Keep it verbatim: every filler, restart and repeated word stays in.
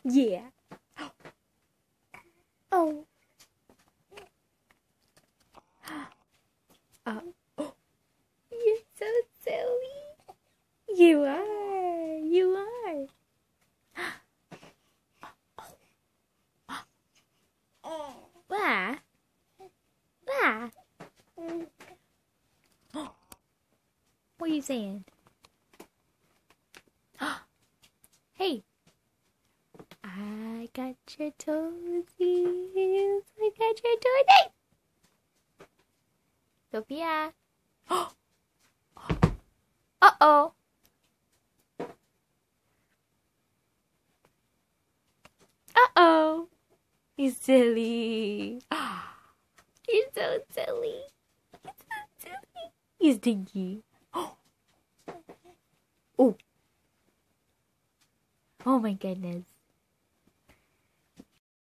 Yeah. Oh. Uh, oh. You're so silly. You are. You are. Wah. Wah. What are you saying? Hey. I got your toesies. I got your toesies. Sophia. Uh-oh. Uh-oh. You silly. You're so silly. You're so silly. You stinky. Oh. Oh my goodness.